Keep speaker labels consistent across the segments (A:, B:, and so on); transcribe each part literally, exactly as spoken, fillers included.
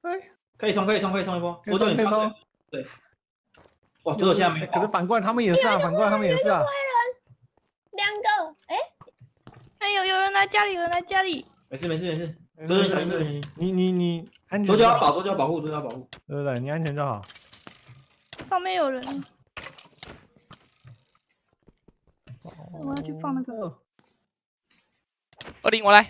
A: 哎，
B: 可以冲，可以冲，可以冲一波。
A: 可以冲，可以冲。
B: 对。哇，左手现在没有。
A: 可是反过来他们也是啊，反过来他们也是啊。
C: 两个，哎，哎，有有人来家里，有人来家里。
B: 没事没事没事，都是小心，都是小心。
A: 你你你安全。
B: 左脚要保，左脚保护，左脚保护。
A: 对不对？你安全就好。
C: 上面有人。我要去放那个。
D: 二零，我来。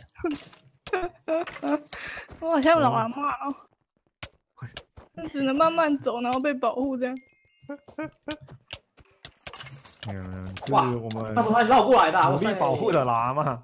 C: 我好像老阿嬷哦，那只能慢慢走，然后被保护这样。
A: 嗯，是
B: 哇，
A: 我们
B: 他从哪里绕过来的？
A: 努力保护的啦嘛。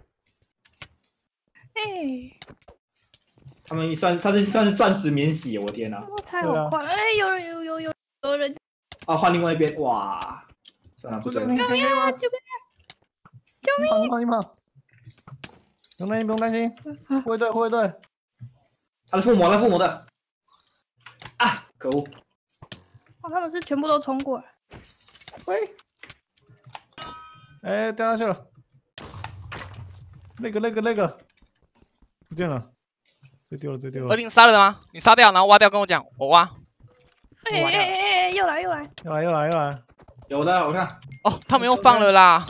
C: 哎，
B: 他们算，他这算是钻石免洗，我天哪！
C: 我猜好快，哎，有人有有有有人。
B: 啊，换另外一边，哇！算了，不准。
C: 救命啊！救命！救命！
A: 你跑，你跑，不用担心，不用担心。护卫队，护卫队。
B: 他的父母，他的父母的。啊！可恶！
C: 哦，他们是全部都冲过来。
A: 喂！哎，掉下去了。那个，那个，那个，不见了，最丢了，最丢了。
D: 二零杀了吗？你杀掉，然后挖掉，跟我讲，我挖。
C: 哎哎哎哎，又来又来！
A: 又来又来又来！
B: 有的，我看。
D: 哦，他们又放了啦。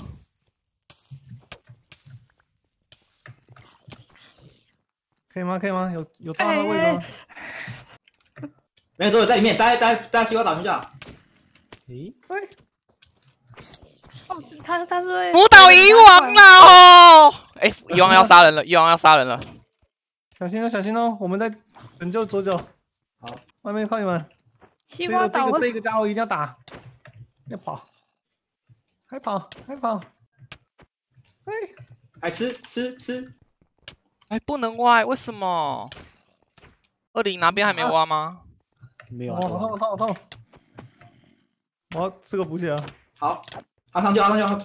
A: 可以吗？可以吗？有有抓到位置吗？
B: 没有，都有在里面，大家大家大家西瓜打一下。
A: 咦？喂！
C: 哦，他他是会
D: 辅导遗忘了哦。哎，遗忘要杀人了，遗忘要杀人了。
A: 小心哦，小心哦！我们在拯救左脚。
B: 好，
A: 外面靠你们。
C: 西瓜
A: 这个这个这个家伙一定要打，要跑，还跑还跑，哎，
B: 还吃吃吃，
D: 哎，不能挖，为什么？二零哪边还没挖吗？
A: 没有，好痛好痛好痛！我要吃个补血啊！
B: 好，阿汤就阿汤就，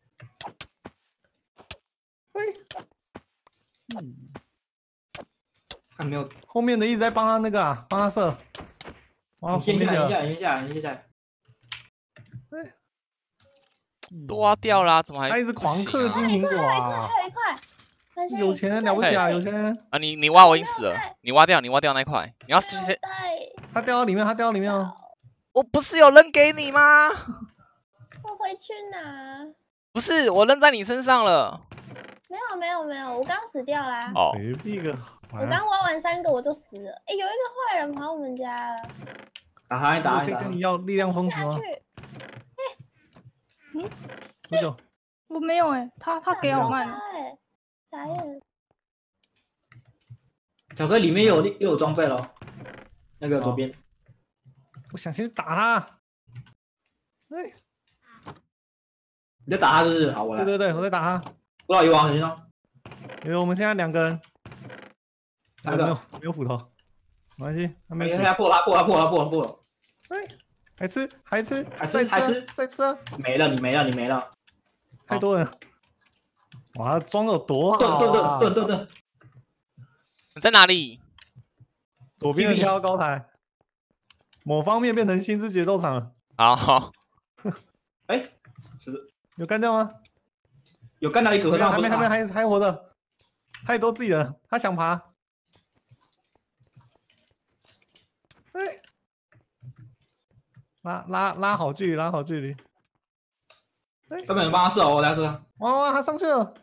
A: 哎，嗯，
B: 还没有，
A: 后面的一直在帮他那个啊，帮他射。
B: 你先下来，先下来，先下来，
A: 哎，
D: 都挖掉啦，怎么还？
A: 他一直狂嗑金苹果啊！
C: 还有一块，
A: 有钱人了不起啊，有钱人
D: 啊！你你挖我已经死了，你挖掉，你挖掉那块，你要先先。
A: 他掉到里面，他掉到里面哦。
D: 我不是有扔给你吗？
C: 我回去拿。
D: 不是，我扔在你身上了。
C: 没有没有没有，我刚死掉啦。
D: 哦。
A: 随便个。
C: 我刚挖完三个我就死了。哎，有一个坏人跑我们家了。
B: 打他，打他，
A: 可以跟你要力量封死吗？
C: 哎，
A: 嗯，多久？
C: 我没有哎，他他给好慢哎，傻眼。
B: 巧克力里面又有又有装备了，那个左边。
A: 我想先打他。哎，
B: 你在打他是不是？好，我来。
A: 对对对，我在打他。
B: 多少遗忘？行吗？
A: 因为我们现在两个人。
B: 哪个？
A: 没有没有斧头，没关系，还没有。
B: 他破了，破了，破了，破了，破了。
A: 哎，还吃，还吃，
B: 还吃，还吃，
A: 再吃啊！
B: 没了，你没了，你没了。
A: 太多人。哇，装有多好啊！
B: 盾盾盾盾盾。
D: 你在哪里？
A: 左边的跳高台。某方面变成星之决斗场了。
D: 好。
B: 哎，是
A: 有干掉吗？
B: 有干掉一个和尚，
A: 还没，还没，还还活着。太多自己人，他想爬。哎，拉拉拉好距离，拉好距离。
B: 哎，根本帮他射哦，我来射。
A: 哇哇，他上去了。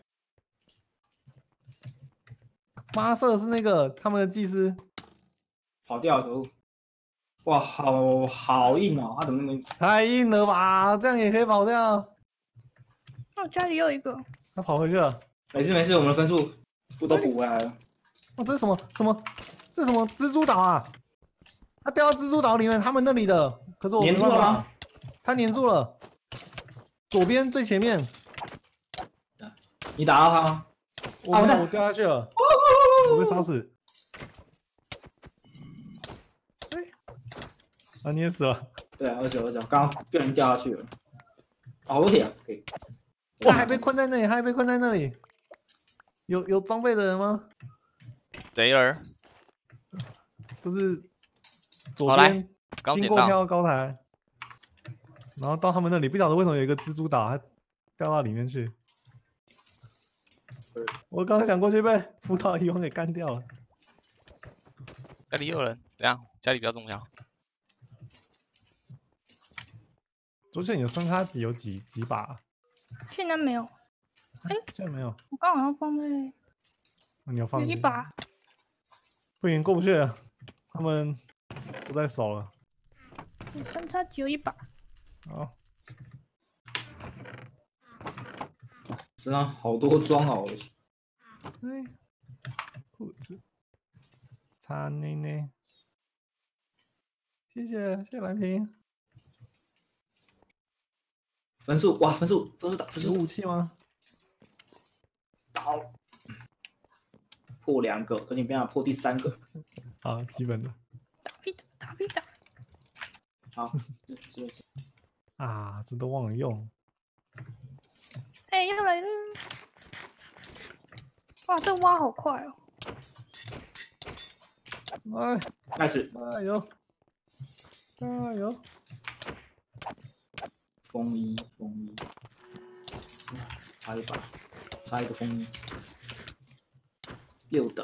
A: 帮他射的是那个他们的祭司。
B: 跑掉，可恶！哇，好好硬哦，他怎么那么硬？
A: 太硬了吧，这样也可以跑掉。
C: 哦，家里有一个。
A: 他跑回去了。
B: 没事没事，我们的分数不都补回来了。
A: 哦，这是什么什么？这是什么蜘蛛岛啊？他掉到蜘蛛岛里面，他们那里的。可是我
B: 粘住了吗？
A: 他粘住了。左边最前面。
B: 你打到他吗？
A: 我没有，我掉下去了。我被杀死。啊，你也死了。
B: 对啊，二十二脚，刚刚被人掉下去了。好多铁啊，可以。
A: 他还被困在那里，他还被困在那里。有有装备的人吗？
D: 贼儿。
A: 就是左边经过跳到高台，然后到他们那里，不晓得为什么有一个蜘蛛岛，它掉到里面去。我刚刚想过去被辅导遗忘给干掉了。
D: 家里有人，怎样？家里比较重要。
A: 昨天你的三叉戟有几几把、啊？
C: 现在没有。哎、欸，
A: 现在没有。
C: 我刚好像放在。
A: 你有放？
C: 有一把。
A: 不行，过不去了，他们都在守了。
C: 我三叉戟有一把。
A: 好。
B: 身上好多装哦。
A: 哎，裤子。擦内内。谢谢，谢谢蓝屏。
B: 分数哇，分数分数打分数。
A: 有武器吗？
B: 好，破两个，跟你不要破第三个。
A: 好，基本的。
C: 打屁打，打屁打。
B: 好，这这是
A: 啊，这都忘了用。
C: 哎、欸，要来了！哇，这挖好快哦！
A: 哎，
B: 开始，
A: 加油，加油！
B: 风衣，风衣，差一把，差一个风衣，六等。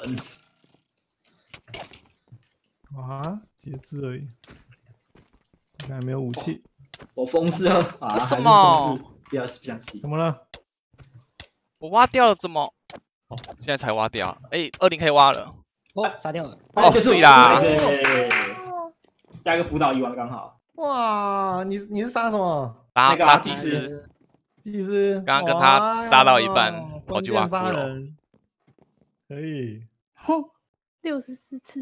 A: 啊，节制而已，现在没有武器。
B: 我风是要啊？
D: 为什么？
B: 不要不想洗。
A: 怎么了？
D: 我挖掉了，怎么？哦，现在才挖掉。哎、欸，二零可以挖了。
E: 哦，杀掉了。
D: 哦，碎啦！
B: 加一个辅导一完刚好。
A: 哇，你你是杀什么？
D: 杀
B: 那个
D: 杀祭司。
A: 祭司。
D: 刚刚跟他杀到一半，跑去挖骷
A: 髅。可以。
C: 哦，六十四次。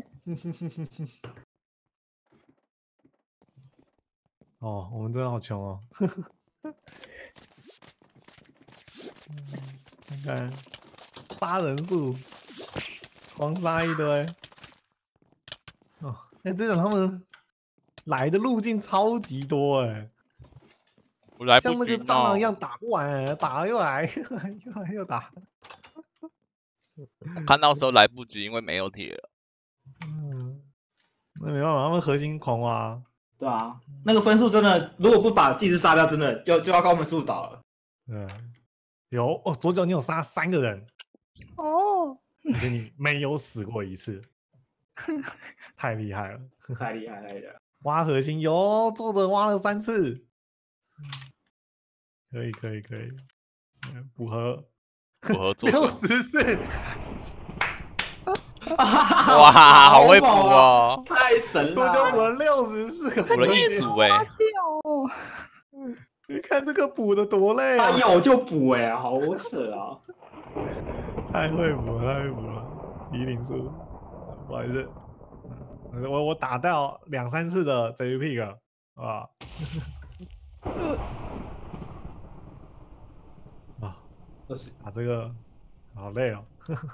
A: 哦，我们真的好穷哦。看看杀人数，狂杀一堆。哦，哎、欸，这种他们来的路径超级多哎、
D: 欸，
A: 像那个蟑螂一样打不完、欸，打了又来，又来又来又打。
D: 我看到时候来不及，因为没有铁了。
A: 嗯，那没办法，他们核心狂挖。
B: 对啊，那个分数真的，如果不把祭司杀掉，真的就就要靠分数倒了。
A: 嗯，有哦，左脚你有杀三个人。
C: 哦，
A: 而且你没有死过一次，太厉害了，
B: 太厉害了！
A: 挖核心有，作者挖了三次，可以可以可以，补核，
D: 补核作者
A: 六十四。
D: 哇，好会补哦！
B: 太神了！
A: 这就补了六十四个，
D: 补了一组哎、欸！
C: 哦，
A: 你看这个补的多累啊！
B: 他有就补哎、欸，好扯啊！
A: 太会补了，太会补了！移领数，不好意思，我我打掉两三次的 J P P 了，好不好？啊，打这个好累哦。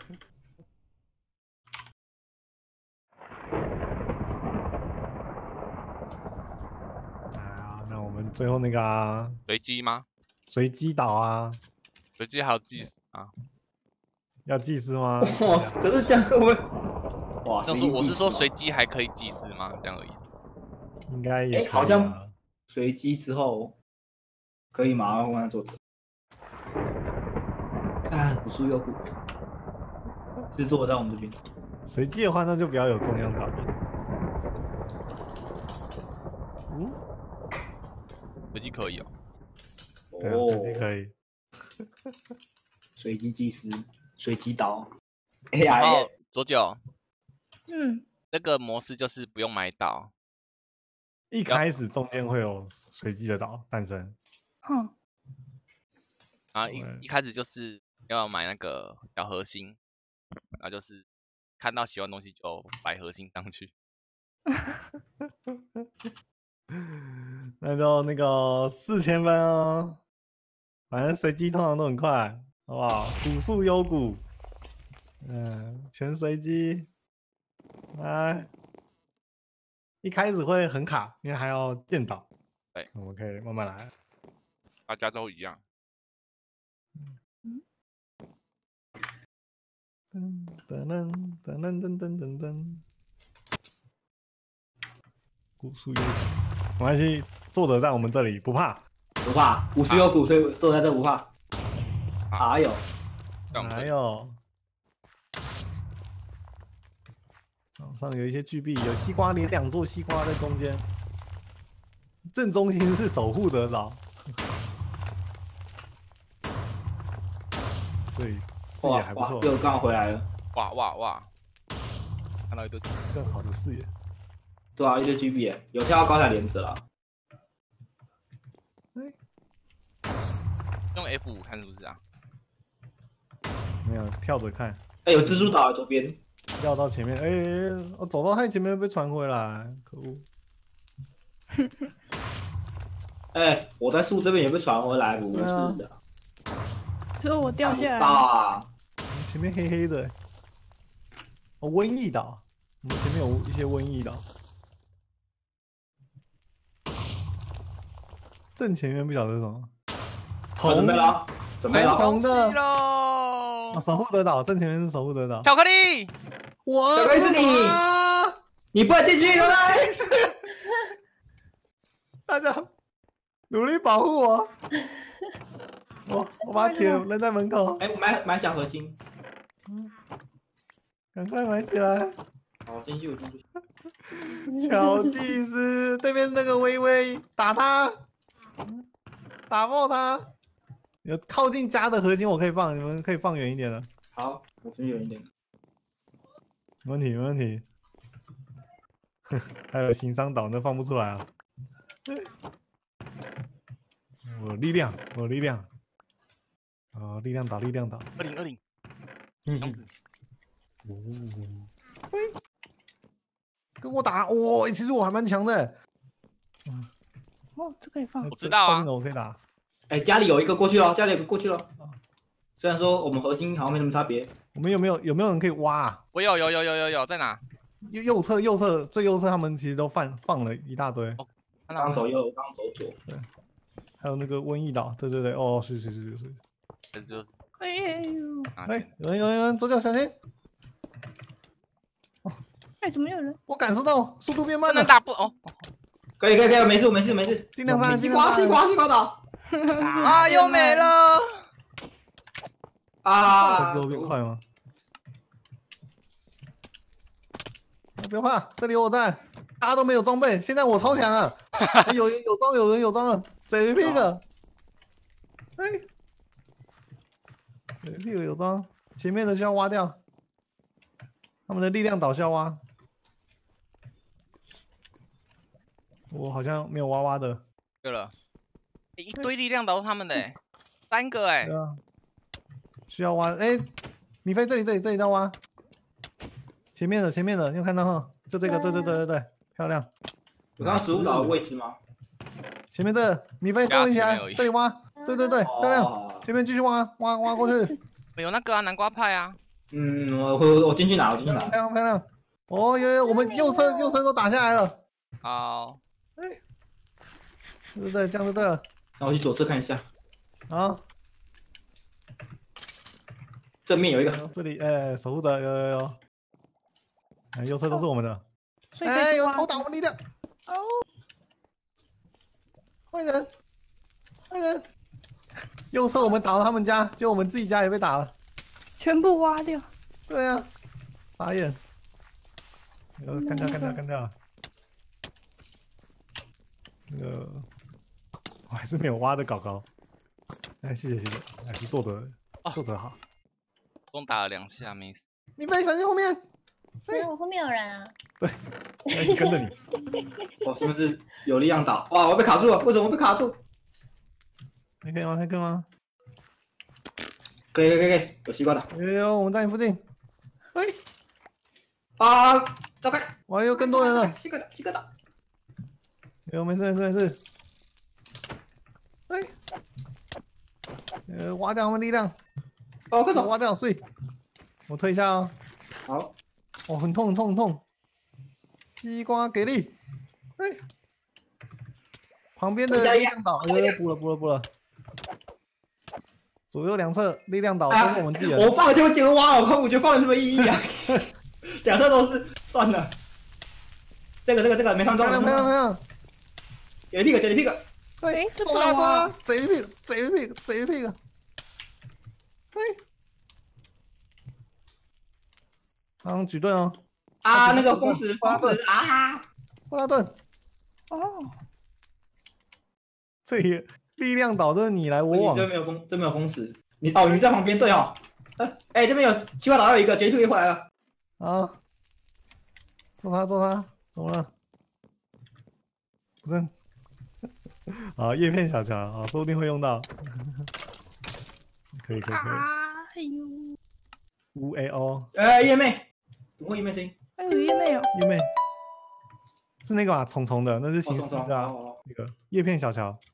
A: 我们最后那个啊，
D: 随机吗？
A: 随机岛啊，
D: 随机还有祭司啊？
A: 要祭司吗？
B: 哇，可是这样会不会？哇，
D: 就是我是说随机还可以祭司吗？这样而已。
A: 应该也、啊
B: 欸、好像随机之后可以吗？我问他作者。看古树优古，制作在我们这边。
A: 随机的话，那就比较有中央岛了。嗯。
D: 随机可以哦，
A: 对啊，随机可以。
B: 随机祭司，随机岛。
D: 然
B: A I。
D: 后左九，
C: 嗯，
D: 那个模式就是不用买岛，
A: 一开始中间会有随机的岛诞生。
C: 哼。
D: 然后一一开始就是要买那个小核心，然后就是看到喜欢的东西就摆核心上去。
A: 那就那个四千分哦，反正随机通常都很快，好不好？古树优古，嗯，全随机，来，一开始会很卡，因为还要建岛，
D: 对，
A: 我们可以慢慢来，
D: 大家都一样。
A: 噔噔噔噔噔噔噔噔噔，古树优古。没关系，作者在我们这里不怕，
B: 不怕，五十有股，所以作者在这不怕。还有，
A: 还有， 岛上有一些巨壁，有西瓜连两座西瓜在中间，正中心是守护者岛。这里视野还不错，
B: 又刚好回来了。
D: 哇哇哇！看到一堆
A: 更好的视野。
B: 对啊，一堆 G B 耶，有跳到高台帘子了。
D: 用 F 五看是不是啊？
A: 没有跳着看。
B: 哎、欸，有蜘蛛岛左边。
A: 绕到前面，哎、欸，我走到太前面被传回来，可恶！
B: 哎、欸，我在树这边也被传回来，不是的。
C: 只有我掉下来。
B: 啊！
A: 前面黑黑的，哦，瘟疫岛，我们前面有一些瘟疫岛。正前面不晓得是什么。
B: 好，准备了，准备了，
A: 红的
D: 喽！
A: 守护者岛，正前面是守护者岛。
D: 巧克力，
A: 我
B: 巧克力是你，你不能进去，来！
A: 大家努力保护我。我我把铁扔在门口。
B: 哎、欸，我买买小核心，
A: 赶快买起来。
B: 好，进去，我进去。
A: 小祭司，对面那个微微，打他，打爆他。有靠近家的核心我可以放，你们可以放远一点了。
B: 好，我离远一点。
A: 没问题，没问题。还有行商岛那放不出来啊。我有力量，我有力量。哦，力量岛，力量岛。
D: 二零二零，
A: 嗯
D: 样子。
A: 哦，喂，跟我打，哇、哦，其实我还蛮强的。
C: 嗯，哦，这可以放。
D: 我知道啊。
A: 靠近的我可以打。
B: 哎、欸，家里有一个过去了，家里有个过去了。虽然说我们核心好像没什么差别。
A: 我们有没有有没有人可以挖、啊？
D: 我有有有有有有，在哪？
A: 右右侧右侧最右侧，他们其实都放放了一大堆。
D: 哦，
B: 刚走右，刚走左。
A: 对，还有那个瘟疫岛，对对对，哦，是是是是。
D: 这就是。
C: 哎呦！
A: 哎，有人有人有人，左脚小心！
C: 哦，哎，怎么有人？
A: 我感受到速度变慢了。
D: 大步哦，
B: 可以可以可以，没事没事没事，
A: 尽量上，
B: 西瓜西瓜西瓜岛。
D: 啊，又没了！
B: 啊！
A: 之后变快吗？不要怕，这里有我在，大家都没有装备，现在我超强啊！哎、有有装，有人有装了，贼屁个！哎，贼屁个有装，前面的需要挖掉，他们的力量岛需要挖。我好像没有挖挖的。
D: 对了。一堆力量都是他们的、欸，三个哎、欸。
A: 对啊，需要挖哎，米菲这里这里这里要挖，前面的前面的，你有看到哈？就这个，对对对对对，漂亮。
B: 有看到食物岛的位置吗？
A: 前面这个米菲跟我一起来，这里挖，对对对，漂亮。前面继续挖挖挖过去。
D: 有那个啊，南瓜派啊。
B: 嗯，我我我进去拿，我进去拿。
A: 漂亮漂亮。哦，有有，我们右侧右侧都打下来了。
D: 好。
A: 哎，对对对，这样就对了。
B: 那我去左侧看一下。
A: 好，
B: 正面有一个，
A: 这里哎，守护者有有有，哎，右侧都是我们的。
C: 所以
A: 哎，有偷打我们力量。
C: 哦，
A: 坏人，坏人。右侧我们打到他们家，结果我们自己家也被打了。
C: 全部挖掉。
A: 对啊，傻眼。呃，干掉干掉干掉。那个。我还是没有挖的搞高，哎，谢谢谢谢，还是做的做得好。
D: 共打了两下没死。
A: 你别小心后面，
E: 没有，后面有人啊。
A: 对，应该是跟着你。
B: 哦，是不是有力量岛？哇，我被卡住了，为什么被卡住？
A: 还可以吗？还可以吗？
B: 可以可以可以，有西瓜岛。
A: 有有有，我们在你附近。哎，
B: 啊，走开！
A: 哇，有更多人了。
B: 西瓜岛，西瓜岛。
A: 有，没事没事没事。哎，呃，挖掉他们力量。
B: 哦，快走！
A: 挖掉，碎。我推一下哦。
B: 好。
A: 哦，很痛很痛很痛。西瓜给力。哎。旁边的力量岛，有有补了补了补了。左右两侧力量岛都是我们自己人。
B: 我放了就会结果挖，我看我觉得放有什么意义啊？两侧都是，算了。这个这个这个没放中。
A: 漂亮漂亮漂亮。
B: 有一个，有一个。
A: 哎，走啊走啊！贼屁股，贼屁股，贼屁股！哎，好像举盾哦。
B: 啊，那个风石风石啊，
A: 布拉顿，
C: 哦，
A: 这里力量岛，这是你来我往。
B: 这没有风，这没有风石。你哦，你在旁边对哦。哎、欸，这边有奇怪岛，还有一个杰克回来了。
A: 啊！揍他，揍他，怎么了？不是。好，叶片小乔，啊，说不定会用到。可以，可以，可以。
C: 哎呦，
A: 乌 A O。
B: 哎，叶妹，怎么会叶妹声音？
C: 还有叶妹哦，
A: 叶妹是那个吧？虫虫的，那是新
B: 虫虫
A: 那个啊，
B: 哦
A: 那个叶片小乔。